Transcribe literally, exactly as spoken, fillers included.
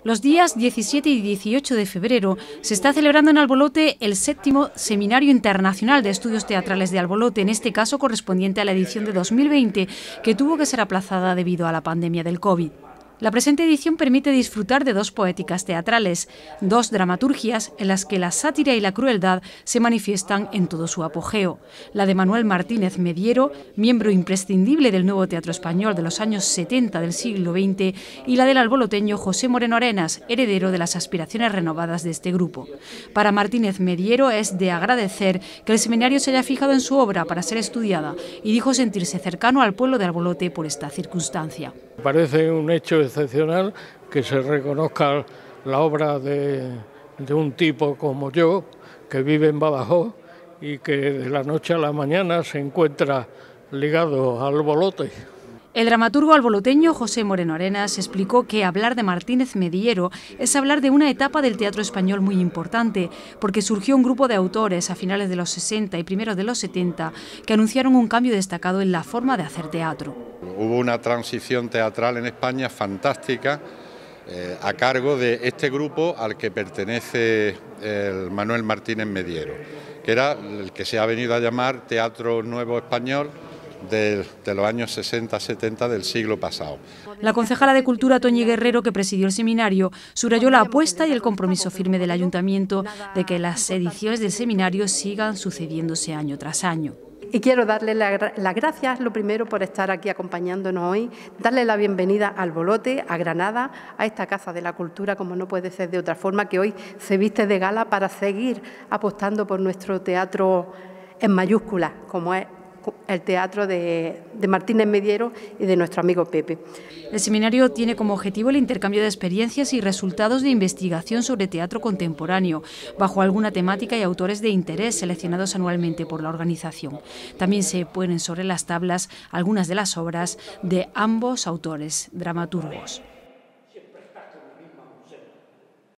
Los días diecisiete y dieciocho de febrero se está celebrando en Albolote el séptimo Seminario Internacional de Estudios Teatrales de Albolote, en este caso correspondiente a la edición de dos mil veinte, que tuvo que ser aplazada debido a la pandemia del COVID. La presente edición permite disfrutar de dos poéticas teatrales, dos dramaturgias en las que la sátira y la crueldad se manifiestan en todo su apogeo. La de Manuel Martínez Mediero, miembro imprescindible del nuevo teatro español de los años setenta del siglo veinte, y la del alboloteño José Moreno Arenas, heredero de las aspiraciones renovadas de este grupo. Para Martínez Mediero es de agradecer que el seminario se haya fijado en su obra para ser estudiada y dijo sentirse cercano al pueblo de Albolote por esta circunstancia. Parece un hecho excepcional que se reconozca la obra de, de un tipo como yo, que vive en Badajoz y que de la noche a la mañana se encuentra ligado al Albolote. El dramaturgo alboloteño José Moreno Arenas explicó que hablar de Martínez Mediero es hablar de una etapa del teatro español muy importante, porque surgió un grupo de autores a finales de los sesenta y primeros de los setenta que anunciaron un cambio destacado en la forma de hacer teatro. Hubo una transición teatral en España fantástica eh, a cargo de este grupo al que pertenece el Manuel Martínez Mediero, que era el que se ha venido a llamar Teatro Nuevo Español de, de los años sesenta setenta del siglo pasado. La concejala de Cultura, Toñi Guerrero, que presidió el seminario, subrayó la apuesta y el compromiso firme del Ayuntamiento de que las ediciones del seminario sigan sucediéndose año tras año. Y quiero darle las la gracias, lo primero, por estar aquí acompañándonos hoy, darle la bienvenida a Albolote, a Granada, a esta Casa de la Cultura, como no puede ser de otra forma, que hoy se viste de gala para seguir apostando por nuestro teatro en mayúsculas, como es el teatro de, de Martínez Mediero y de nuestro amigo Pepe. El seminario tiene como objetivo el intercambio de experiencias y resultados de investigación sobre teatro contemporáneo, bajo alguna temática y autores de interés seleccionados anualmente por la organización. También se ponen sobre las tablas algunas de las obras de ambos autores dramaturgos.